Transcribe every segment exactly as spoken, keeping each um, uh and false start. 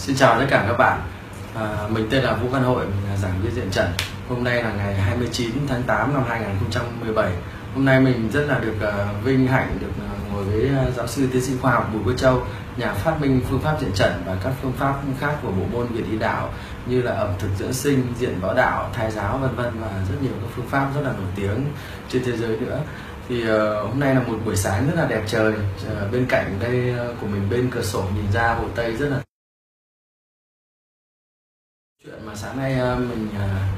Xin chào tất cả các bạn. À, mình tên là Vũ Văn Hội, mình là giảng viên diện trần. Hôm nay là ngày hai mươi chín tháng tám năm hai nghìn không trăm mười bảy. Hôm nay mình rất là được uh, vinh hạnh được uh, ngồi với uh, giáo sư tiến sĩ khoa học Bùi Quốc Châu, nhà phát minh phương pháp diện trần và các phương pháp khác của bộ môn Việt Y đạo như là ẩm thực dưỡng sinh, diện võ đạo, thai giáo vân vân và rất nhiều các phương pháp rất là nổi tiếng trên thế giới nữa. Thì uh, hôm nay là một buổi sáng rất là đẹp trời. Uh, bên cạnh đây uh, của mình, bên cửa sổ nhìn ra hồ Tây rất là chuyện mà sáng nay uh, mình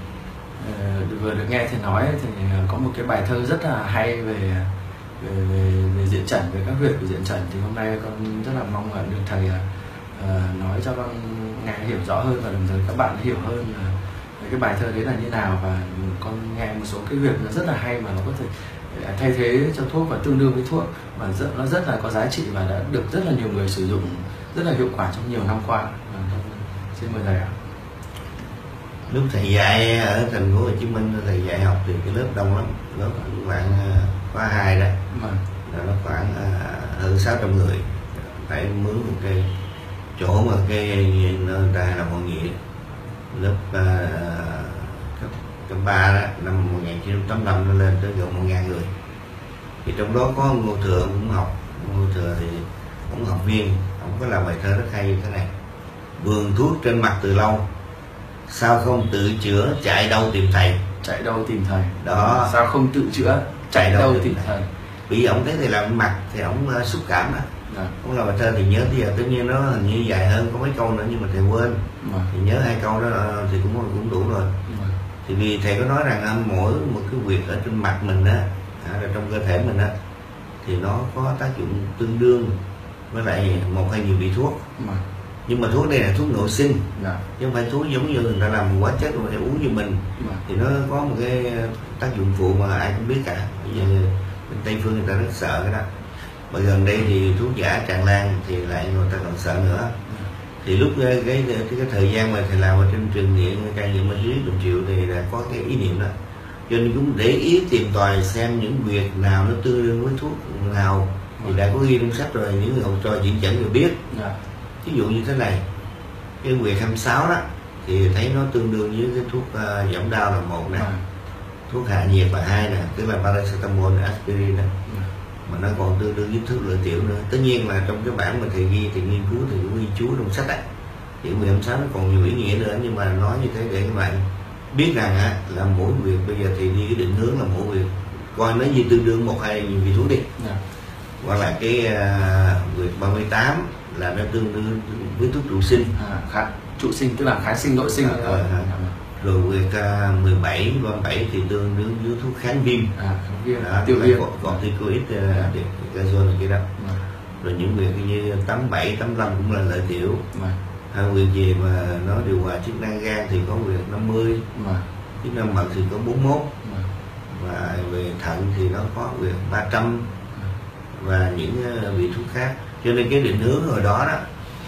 uh, vừa được nghe thầy nói thì có một cái bài thơ rất là hay về về, về, về diện trần, về các huyệt của diện trần. Thì hôm nay con rất là mong là được thầy uh, nói cho con nghe hiểu rõ hơn và đồng thời các bạn hiểu hơn là cái bài thơ đấy là như nào, và con nghe một số cái huyệt nó rất là hay mà nó có thể thay thế cho thuốc và tương đương với thuốc, và rất, nó rất là có giá trị và đã được rất là nhiều người sử dụng rất là hiệu quả trong nhiều năm qua. Xin mời thầy ạ. Lúc thầy dạy ở thành phố Hồ Chí Minh, thầy dạy học thì cái lớp đông lắm, lớp khoảng khóa hai đó, là nó khoảng hơn sáu trăm người, phải mướn một cái chỗ mà cái nơi ta làm hội nghị. Lớp uh, cấp, cấp ba đó, năm một nghìn chín trăm tám mươi lăm nó lên tới gần một ngàn người. Thì trong đó có Ngô Thừa cũng học. Ngô Thừa thì cũng học viên, ông có làm bài thơ rất hay như thế này: vườn thuốc trên mặt từ lâu, sao không tự chữa, chạy đâu tìm thầy. Chạy đâu tìm thầy đó, sao không tự chữa, chạy, chạy đâu tìm thầy. thầy Vì ông thấy thầy làm mặt thì ông uh, xúc cảm đó. Dạ. Ông làm bài thơ thì nhớ, thì tất nhiên nó hình như dài hơn có mấy câu nữa nhưng mà thầy quên. Dạ. Thì nhớ hai câu đó thì cũng cũng đủ rồi. Dạ. Thì vì thầy có nói rằng mỗi một cái huyệt ở trên mặt mình á, ở trong cơ thể mình á, thì nó có tác dụng tương đương với lại một hay nhiều vị thuốc. Dạ. Nhưng mà thuốc này là thuốc nội sinh, dạ. chứ không phải thuốc giống như người ta làm hóa chất rồi uống như mình. Dạ. Thì nó có một cái tác dụng phụ mà ai cũng biết cả. Bây giờ bên Tây phương người ta rất sợ cái đó. Mà gần đây thì thuốc giả tràn lan thì lại người ta còn sợ nữa. Dạ. Thì lúc cái cái, cái cái thời gian mà thầy làm ở trên trường điện cai nghiện ma túy Đồng Triệu thì là có cái ý niệm đó, cho nên cũng để ý tìm tòi xem những việc nào nó tương đương với thuốc nào. Thì đã có ghi trong sách rồi, những người học trò diện trần đều biết. Dạ. Ví dụ như thế này, cái huyệt hai mươi sáu đó thì thấy nó tương đương với cái thuốc uh, giảm đau là một nè, à. thuốc hạ nhiệt là hai nè, tức là paracetamol, aspirin nè, à. mà nó còn tương đương với thuốc lợi tiểu nữa. Tất nhiên là trong cái bản mà thầy ghi, thì nghiên cứu thì cũng ghi chú trong sách ấy, thì huyệt hai mươi sáu nó còn nhiều ý nghĩa nữa, nhưng mà nói như thế để các bạn biết rằng á, là mỗi huyệt bây giờ thì đi cái định hướng là mỗi huyệt coi nó như tương đương một hay nhiều vị thuốc đi, à. hoặc là cái uh, huyệt ba mươi tám là nó tương đương với thuốc trụ sinh, à, khá, trụ sinh tức là kháng sinh nội sinh. à, à, à. Rồi huyệt uh, mười bảy, ba mươi bảy thì tương đương với thuốc kháng viêm, à, kháng viêm, à, tiêu viêm, corticoid, gazole này kia đó. À. Rồi những huyệt như tám mươi bảy, tám mươi lăm cũng là lợi tiểu. À. Hai huyệt gì mà nó điều hòa chức năng gan thì có huyệt năm mươi, à. chức năng mật thì có bốn mươi mốt, à. và về thận thì nó có huyệt ba trăm, à. và những uh, vị thuốc khác. Cho nên cái định hướng hồi đó đó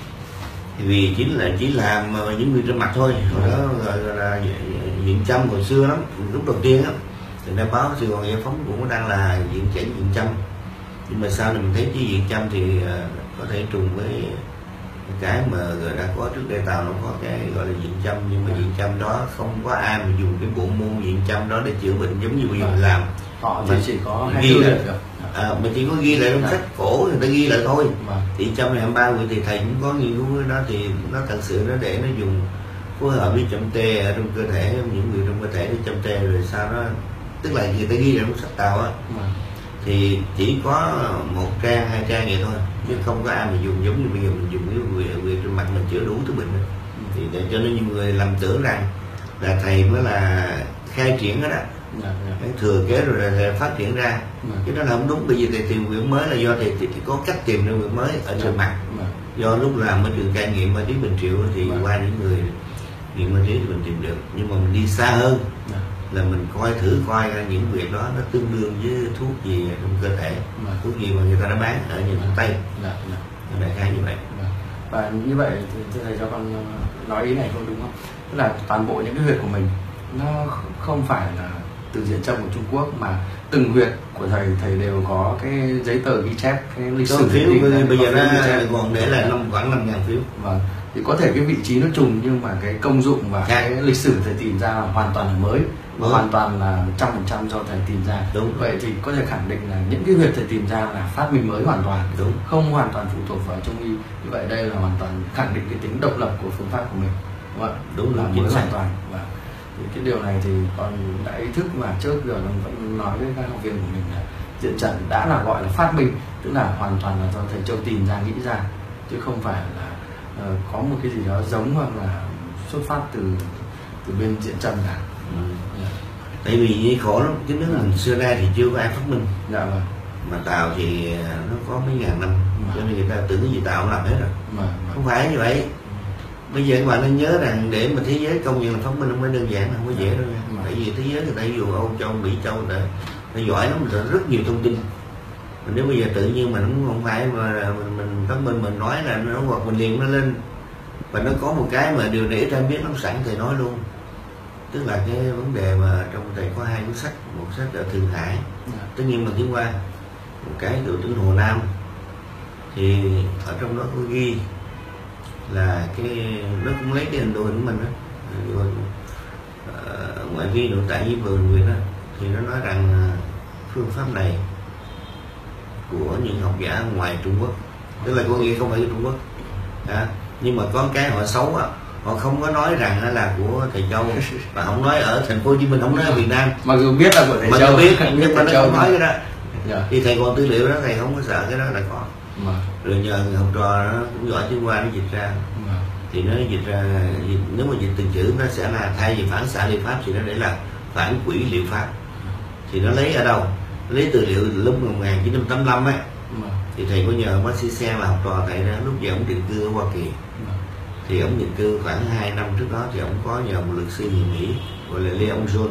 thì vì chính là chỉ làm những người trên mặt thôi. Hồi đó gọi là diện châm hồi xưa lắm, lúc đầu tiên á thì đã báo Sài Gòn Giải Phóng cũng đang là diện chẩn diện châm, nhưng mà sau này mình thấy cái diện châm thì có thể trùng với cái mà đã có trước đây Tàu nó có cái gọi là diện châm, nhưng mà diện châm đó không có ai mà dùng cái bộ môn diện châm đó để chữa bệnh giống như bây giờ mình làm. Họ chỉ, chỉ có ghi lại, à, mình chỉ có ghi lại trong sách cổ người ta ghi lại thôi. Mà. Thì trong này hai mươi ba thì thầy cũng có nghiên cứu với nó, thì nó thật sự nó để nó dùng phối hợp với châm tê ở trong cơ thể, những người trong cơ thể để châm tê rồi sau đó, tức là người ta ghi lại trong sách Tàu á, thì chỉ có một trang hai trang vậy thôi, chứ không có ai mà dùng giống như bây giờ mình dùng cái quyền, quyền trên mặt mình chữa đủ thứ bệnh. Thì để cho nên nhiều người lầm tưởng rằng là thầy mới là khai triển đó đó. Dạ, dạ. Thừa kế rồi là phát triển ra, dạ. chứ đó là không đúng. Bây giờ thầy tìm quyển mới là do thầy, thầy có cách tìm ra quyển mới ở trên dạ. mặt, dạ. do lúc làm ở trường cai nghiện ma túy Bình Triệu thì dạ. qua những người nghiện ma túy thì mình tìm được, nhưng mà mình đi xa hơn, dạ. là mình coi thử coi ra những việc đó nó tương đương với thuốc gì trong cơ thể, dạ. thuốc gì mà người ta đã bán ở những thuốc Tây, dạ. dạ. đại khái như vậy. Dạ. Và như vậy thì thầy cho con nói ý này không đúng không? Tức là toàn bộ những cái huyệt của mình nó không phải là từ diện châm của Trung Quốc, mà từng huyệt của thầy thầy đều có cái giấy tờ ghi chép, cái lịch sử phiếu. Bây giờ nó còn để là năm khoảng năm ngàn phiếu. Vâng. thì có thể cái vị trí nó trùng nhưng mà cái công dụng và dạ. cái lịch sử thầy tìm ra là hoàn toàn là mới và hoàn toàn là một trăm phần trăm do thầy tìm ra. Đúng. Vậy thì có thể khẳng định là những cái huyệt thầy tìm ra là phát minh mới hoàn toàn. Đúng. Không hoàn toàn phụ thuộc vào Trung y. Như vậy đây là hoàn toàn khẳng định cái tính độc lập của phương pháp của mình. Đúng không? Đúng là là mới hoàn toàn. Và thì cái điều này thì con đã ý thức mà trước giờ nó vẫn nói với các học viên của mình là diện trần đã là gọi là phát minh, tức là hoàn toàn là do thầy Châu tìm ra, nghĩ ra, chứ không phải là uh, có một cái gì đó giống hoặc là xuất phát từ từ bên diện trần cả. Ừ. Yeah. Tại vì khổ lắm, cái nước mình xưa nay thì chưa có ai phát minh. Dạ vâng. Mà Tàu thì nó có mấy ngàn năm, mà. cho nên người ta tưởng cái gì Tàu cũng làm hết rồi. Mà. Mà. Không phải như vậy. Bây giờ các bạn nên nhớ rằng để mà thế giới công nhận là phát minh không phải đơn giản, không có dễ đâu nha. Mà. Tại vì thế giới người ta dùng Âu Châu, Mỹ Châu đã, nó giỏi lắm, mình rất nhiều thông tin. Mà nếu bây giờ tự nhiên mình không phải mà mình, mình phát minh mình nói là nó hoặc mình liền nó lên, và nó có một cái mà điều này ít ai biết lắm, sẵn thầy nói luôn, tức là cái vấn đề mà trong thầy có hai cuốn sách, một sách ở Thượng Hải, yeah. tất nhiên bằng tiếng Hoa, một cái từ tiếng Hồ Nam, thì ở trong đó có ghi là cái nó cũng lấy cái hình đồ hình của mình đó, uh, ngoại vi nội tại với vườn Việt đó, thì nó nói rằng phương pháp này của những học giả ngoài Trung Quốc, tức là có nghĩa không phải của Trung Quốc, à, nhưng mà có cái họ xấu á, họ không có nói rằng là của thầy Châu, và không nói ở thành phố Hồ Chí Minh, không nói ở Việt Nam, mặc dù biết là của thầy mà Châu, biết nhưng mà nó không nói cái đó. Yeah. Thì thầy còn tư liệu đó, thầy không có sợ cái đó là có. Mà. Rồi nhờ người học trò nó cũng giỏi tiếng Hoa, nó dịch ra. Mà. Thì nó dịch ra, dịch, nếu mà dịch từng chữ nó sẽ là thay vì phản xạ liệu pháp thì nó để là phản quỹ liệu pháp. Thì nó lấy ở đâu? Lấy từ liệu lúc một nghìn chín trăm tám mươi lăm ấy. Mà. Thì thầy có nhờ bác sĩ Sen là học trò thầy đó, lúc giờ ông định cư ở Hoa Kỳ. Mà. Thì ông định cư khoảng hai năm trước đó thì ông có nhờ một luật sư người Mỹ gọi là Leon John.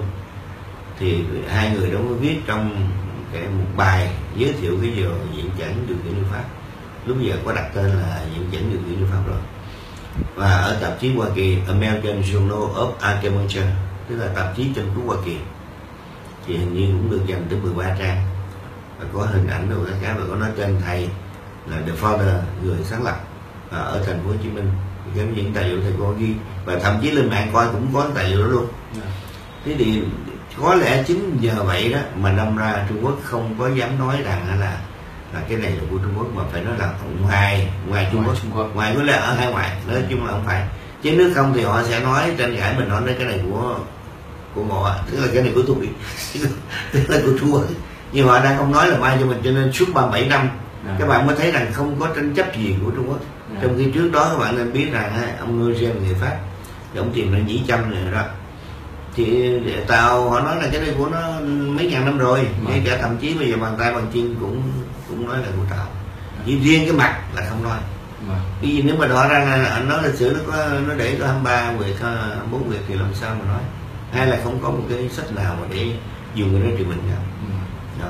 Thì hai người đó mới viết trong cái một bài giới thiệu cái giờ diện chẩn điều khiển liệu pháp, lúc giờ có đặt tên là diện chẩn điều khiển liệu pháp rồi, và ở tạp chí Hoa Kỳ American Journal of Acupuncture, tức là tạp chí châm cứu Hoa Kỳ, thì hình như cũng được dành tới mười ba trang, và có hình ảnh rồi các cái, và có nói tên thầy là The Founder, người sáng lập ở thành phố Hồ Chí Minh. Cái những tài liệu thầy có ghi, và thậm chí lên mạng coi cũng có tài liệu đó luôn. Thế thì có lẽ chính nhờ vậy đó mà đâm ra Trung Quốc không có dám nói rằng là là cái này là của Trung Quốc, mà phải nói là ngoài ngoài Trung Quốc, Trung Quốc. Ngoài có lẽ ở hai ngoại, nói chung là không phải. Chứ nếu không thì họ sẽ nói tranh cãi mình nói cái này của của họ, tức là cái này của tôi, tức là của Trung Quốc. Nhưng họ đang không nói là mai cho mình, cho nên suốt ba mươi bảy năm à. Các bạn mới thấy rằng không có tranh chấp gì của Trung Quốc. À. Trong khi trước đó các bạn nên biết rằng ông Nogel người Pháp, thì ông tìm ra nhĩ châm này đó, thì Tàu họ nói là cái đây của nó mấy ngàn năm rồi, ngay cả thậm chí bây giờ bàn tay bằng chân cũng cũng nói là của Tàu, chỉ riêng cái mặt là không nói. Bởi vì nếu mà đòi ra là nói lịch sử nó có nó để có hai mươi ba nguyệt, bốn nguyệt thì làm sao mà nói, hay là không có một cái sách nào mà để dùng cái đó trị bệnh cả. Đó.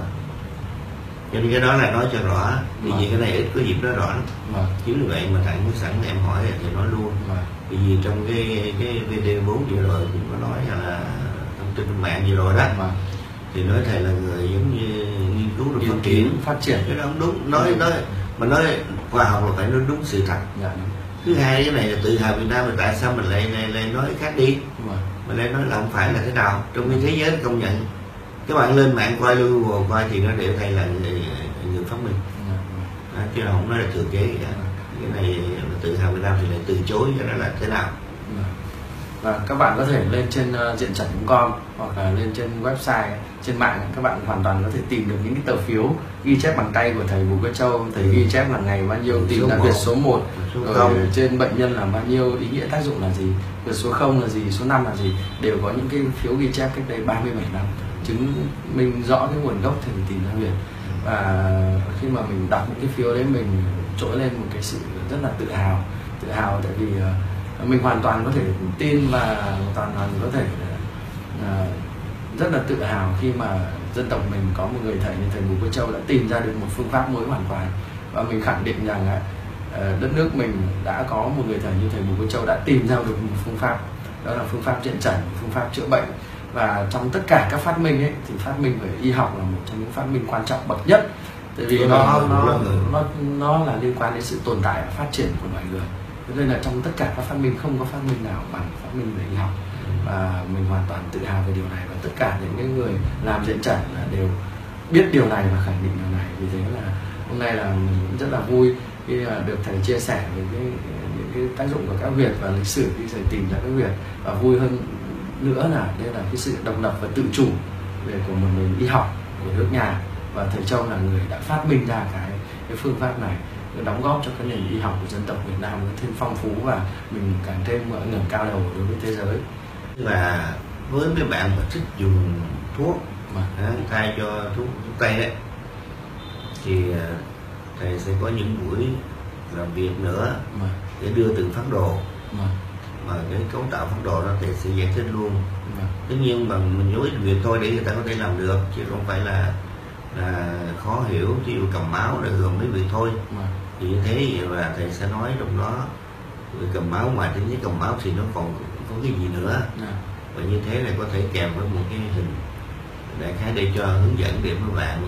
Cho nên cái đó là nói cho rõ, vì vì cái này ít có dịp nói rõ lắm. Chính vì vậy mà thằng mới sẵn em hỏi thì nói luôn. Vì vì trong cái cái video bốn vừa rồi cũng có nói là thông tin mạng vừa rồi đó, thì nói thầy là người giống như nghiên cứu được phát triển phát triển cái đó không đúng, nói nói mà nói khoa học là phải nói đúng sự thật. Dạ. Thứ hai cái này là tự hào Việt Nam, mà tại sao mình lại lại, lại nói khác đi, mà. mình lại nói là không phải là thế nào, trong khi thế giới công nhận. Các bạn lên mạng coi luôn Google coi thì nó đều thầy là người, người phát minh. Dạ. À, chứ không nói là thừa kế gì cả. Cái này là tự hào Việt Nam thì lại từ chối, cho nó là thế nào. Và các bạn có thể lên trên uh, diện trần chấm com hoặc là lên trên website, trên mạng các bạn hoàn toàn có thể tìm được những cái tờ phiếu ghi chép bằng tay của thầy Bùi Quốc Châu. Thầy ghi chép là ngày bao nhiêu, tìm là huyệt số một, rồi trên bệnh nhân là bao nhiêu, ý nghĩa tác dụng là gì, huyệt số không là gì, số năm là gì, đều có những cái phiếu ghi chép cách đây ba mươi bảy năm, chứng minh rõ cái nguồn gốc thì mình tìm ra huyệt. Và khi mà mình đọc những cái phiếu đấy, mình trỗi lên một cái sự rất là tự hào, tự hào tại vì uh, mình hoàn toàn có thể tin và toàn hoàn có thể uh, rất là tự hào khi mà dân tộc mình có một người thầy như thầy Bùi Quốc Châu đã tìm ra được một phương pháp mới hoàn toàn. Và mình khẳng định rằng uh, đất nước mình đã có một người thầy như thầy Bùi Quốc Châu đã tìm ra được một phương pháp, đó là phương pháp diện trần, phương pháp chữa bệnh. Và trong tất cả các phát minh ấy, thì phát minh về y học là một trong những phát minh quan trọng bậc nhất, tại vì nó nó, nó nó là liên quan đến sự tồn tại và phát triển của loài người. Cho nên là trong tất cả các phát minh không có phát minh nào bằng phát minh về y học, và mình hoàn toàn tự hào về điều này, và tất cả những cái người làm diện chẩn đều biết điều này và khẳng định điều này. Vì thế là hôm nay là mình rất là vui khi được thầy chia sẻ về cái, những cái tác dụng của các huyệt và lịch sử khi thầy tìm ra các huyệt, và vui hơn nữa là đây là cái sự độc lập và tự chủ về của một nền y học của nước nhà, và thầy Châu là người đã phát minh ra cái cái phương pháp này, đóng góp cho cái nền y học của dân tộc Việt Nam thêm phong phú, và mình càng thêm ngẩng cao đầu đối với thế giới. Và với mấy bạn mà thích dùng thuốc mà thay cho thuốc, thuốc tây đấy, thì thầy sẽ có những buổi làm việc nữa mà. để đưa từng phác đồ, mà, mà cái cấu tạo phác đồ đó thầy sẽ giải thích luôn. mà. Tất nhiên bằng mình nói việc thôi để người ta có thể làm được, chứ không phải là là khó hiểu. Ví dụ cầm máu rồi gồm mấy việc thôi, mà. thì như thế và thầy sẽ nói trong đó cầm máu, ngoài tính với cầm máu thì nó còn có cái gì nữa, à. và như thế này có thể kèm với một cái hình đại khái để cho hướng dẫn để các bạn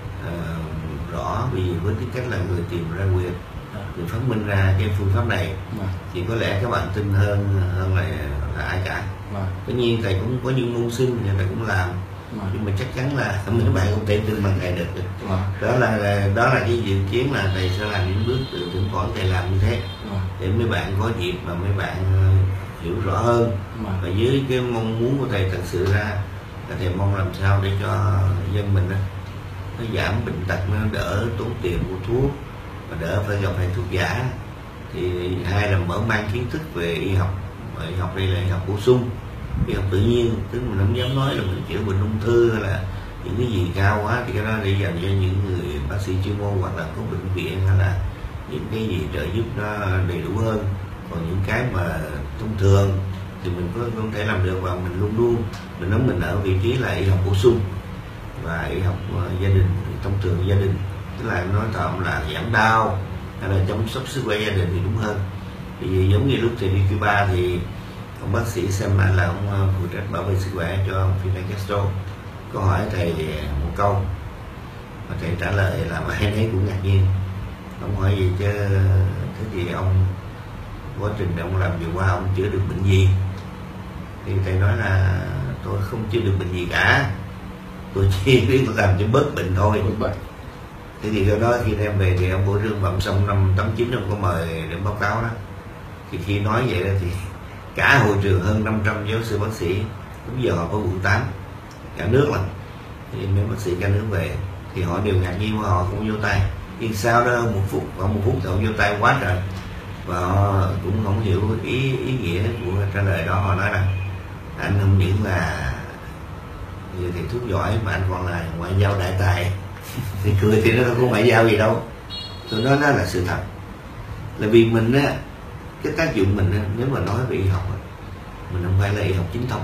uh, rõ. Vì với tính cách là người tìm ra quyền, à. người phát minh ra cái phương pháp này, mà. thì có lẽ các bạn tin hơn hơn là, là ai cả. mà. Tất nhiên thầy cũng có những môn sinh thì thầy cũng làm, mà. nhưng mà chắc chắn là mấy bạn không thể tin bằng thầy được. mà. Đó là, là đó là cái dự kiến là thầy sẽ làm những bước từ thỉnh thoảng thầy làm như thế, mà. để mấy bạn có dịp và mấy bạn hiểu rõ hơn. mà. Và dưới cái mong muốn của thầy thật sự ra là thầy mong làm sao để cho dân mình đó, nó giảm bệnh tật, nó đỡ tốn tiền mua thuốc và đỡ phải gặp phải thuốc giả. Thì hai là mở mang kiến thức về y học. Và y học đây là y học bổ sung, y học tự nhiên, tức mình không dám nói là mình chữa bệnh ung thư hay là những cái gì cao quá, thì cái đó để dành cho những người bác sĩ chuyên môn hoặc là có bệnh viện, hay là những cái gì trợ giúp nó đầy đủ hơn. Còn những cái mà thông thường thì mình có không thể làm được, và mình luôn luôn mình nói mình ở vị trí là y học bổ sung và y học uh, gia đình, thông thường gia đình, tức là nói tạm là giảm đau hay là chăm sóc sức khỏe gia đình thì đúng hơn. Vì giống như lúc thầy đi Cuba thì ông bác sĩ Seman là ông phụ trách bảo vệ sức khỏe cho ông Fidel Castro, có hỏi thầy một câu và thầy trả lời là mà ai nấy cũng ngạc nhiên. Ông hỏi gì chứ thế thì ông quá trình ông làm vừa qua ông chữa được bệnh gì? Thì thầy nói là tôi không chữa được bệnh gì cả, tôi chỉ biết làm cho bớt bệnh thôi. Thế thì do đó khi đem về thì ông Bổ Trương Bẩm xong năm tám chín ông có mời để báo cáo đó. Thì khi nói vậy đó thì cả hội trường hơn năm trăm giáo sư bác sĩ, lúc giờ họ có quận tám cả nước lắm, thì mấy bác sĩ cả nước về thì họ đều ngạc nhiên, họ cũng vô tay. Nhưng sau đó một phút khoảng một phút thì họ vô tay quá trời, và họ cũng không hiểu ý ý nghĩa của trả lời đó. Họ nói rằng anh không những là người thầy thuốc giỏi mà anh còn là ngoại giao đại tài. Thì cười thì nó không có ngoại giao gì đâu, tôi nói đó là sự thật. Là vì mình á, cái tác dụng mình á, nếu mà nói về y học á, mình không phải là y học chính thống,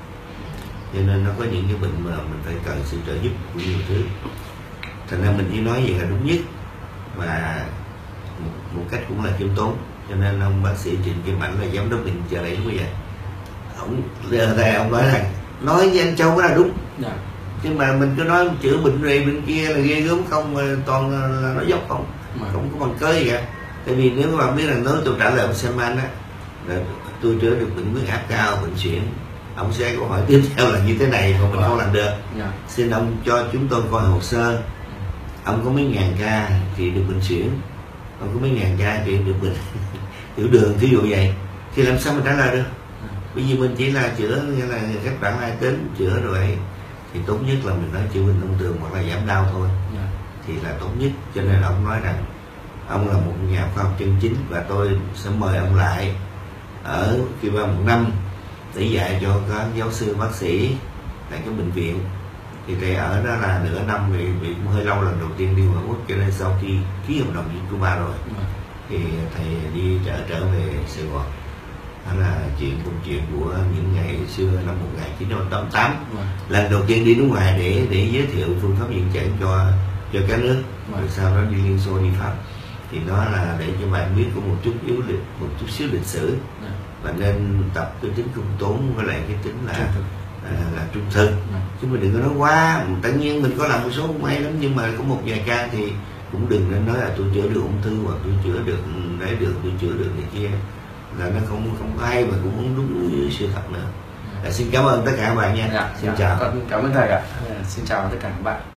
cho nên nó có những cái bệnh mà mình phải cần sự trợ giúp của nhiều thứ. Thành ra mình chỉ nói gì là đúng nhất và một, một cách cũng là khiêm tốn. Cho nên ông bác sĩ Trịnh Kim Ảnh là giám đốc bệnh chợ Rẫy bây giờ, ông đây ông nói rằng nói với anh Châu là đúng, yeah. Nhưng mà mình cứ nói chữa bệnh này bệnh kia là ghê gớm không, mà toàn là nói dốc không, mà không có bằng cớ gì cả. Tại vì nếu các bạn biết là nếu tôi trả lời ông Seman á là tôi chữa được bệnh huyết áp cao, bệnh suyễn, ông sẽ câu hỏi tiếp theo là như thế này, mà mình không làm được, yeah. Xin ông cho chúng tôi coi hồ sơ, ông có mấy ngàn ca trị được bệnh suyễn, ông có mấy ngàn ca trị được bệnh tiểu đường, thí dụ vậy, thì làm sao mình trả lời được? Bởi vì mình chỉ là chữa như là các bạn ai đến chữa rồi thì tốt nhất là mình nói chữa bệnh thông thường hoặc là giảm đau thôi, yeah. Thì là tốt nhất. Cho nên ông nói rằng ông là một nhà khoa học chân chính và tôi sẽ mời ông lại ở Cuba một năm để dạy cho các giáo sư bác sĩ tại cái bệnh viện. Thì thầy ở đó là nửa năm vì, vì cũng hơi lâu, lần đầu tiên đi ngoại quốc, cho nên sau khi ký hợp đồng với Cuba rồi, yeah. Thì thầy đi trở trở về Sài Gòn. Đó là chuyện câu chuyện của những ngày xưa năm một nghìn chín trăm tám mươi tám, yeah. Lần đầu tiên đi nước ngoài để để giới thiệu phương pháp diện chẩn cho cho các nước, yeah. Rồi sau đó đi Liên Xô, đi Pháp. Thì đó là để cho bạn biết có một chút yếu lịch, một chút xíu lịch sử, yeah. Và nên tập cái tính công tốn với lại cái tính là à, là trung thực, yeah. Chứ mình đừng có nói quá. Tất nhiên mình có làm một số không hay lắm, nhưng mà có một vài ca thì cũng đừng nên nói là tôi chữa được ung thư hoặc tôi chữa được đấy được tôi chữa được này kia, là nó không không có hay và cũng không đúng với sự thật nữa. Dạ, xin cảm ơn tất cả các bạn nha. Dạ, xin dạ, chào. con cảm ơn thầy ạ. Xin chào tất cả các bạn.